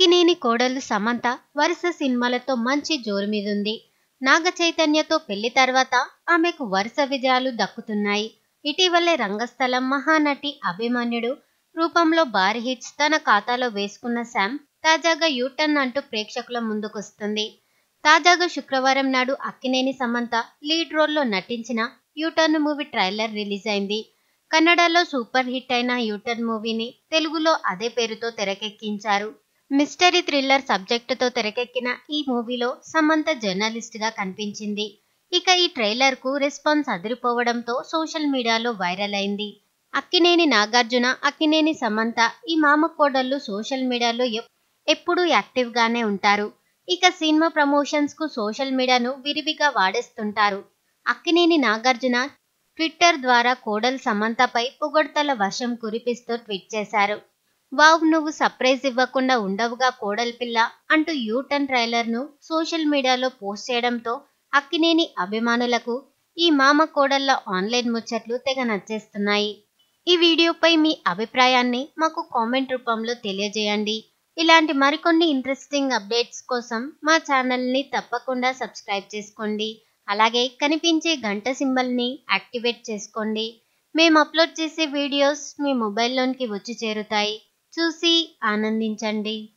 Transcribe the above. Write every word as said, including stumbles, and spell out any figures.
అక్కినేని కోడలు సమంత వరుస సినిమాలతో మంచి జోరు మీదుంది. నాగ చైతన్యతో పెళ్లి తర్వాత ఆమెకు వరుస విజయాలు దక్కుతున్నాయి. ఇటీవలే రంగస్థలం మహానటి అభిమన్యుడు రూపంలో భారీ హిట్స్ తన ఖాతాలో వేసుకున్న శామ్ తాజాగా యూటర్న్ అంటూ ప్రేక్షకుల ముందుకొస్తుంది. తాజాగా శుక్రవారం నాడు అక్కినేని సమంత లీడ్ రోల్లో నటించిన యూటర్న్ మూవీ ట్రైలర్ రిలీజ్ అయింది. కన్నడలో సూపర్ హిట్ అయిన యూటర్న్ మూవీని తెలుగులో అదే పేరుతో తెరకెక్కించారు. మిస్టరీ థ్రిల్లర్ సబ్జెక్టుతో తెరకెక్కిన ఈ మూవీలో సమంత జర్నలిస్ట్ గా కనిపించింది. ఇక ఈ ట్రైలర్ కు రెస్పాన్స్ అదిరిపోవడంతో సోషల్ మీడియాలో వైరల్ అయింది. అక్కినేని నాగార్జున, అక్కినేని సమంత ఈ మామ కోడళ్లు సోషల్ మీడియాలో ఎప్పుడూ యాక్టివ్ గానే ఉంటారు. ఇక సినిమా ప్రమోషన్స్ కు సోషల్ మీడియాను విరివిగా వాడేస్తుంటారు. అక్కినేని నాగార్జున ట్విట్టర్ ద్వారా కోడలు సమంతపై పొగడ్తల వర్షం కురిపిస్తూ ట్వీట్ చేశారు. వావ్, నువ్వు సర్ప్రైజ్ ఇవ్వకుండా ఉండవుగా కోడలి పిల్ల అంటూ యూటర్న్ ట్రైలర్ ను సోషల్ మీడియాలో పోస్ట్ చేయడంతో అక్కినేని అభిమానులకు ఈ మామ కోడళ్ల ఆన్లైన్ ముచ్చట్లు తెగ నచ్చేస్తున్నాయి. ఈ వీడియోపై మీ అభిప్రాయాన్ని మాకు కామెంట్ రూపంలో తెలియజేయండి. ఇలాంటి మరికొన్ని ఇంట్రెస్టింగ్ అప్డేట్స్ కోసం మా ఛానల్ని తప్పకుండా సబ్స్క్రైబ్ చేసుకోండి. అలాగే కనిపించే గంట సింబల్ని యాక్టివేట్ చేసుకోండి. మేము అప్లోడ్ చేసే వీడియోస్ మీ మొబైల్లోనికి వచ్చి చేరుతాయి. చూసి ఆనందించండి.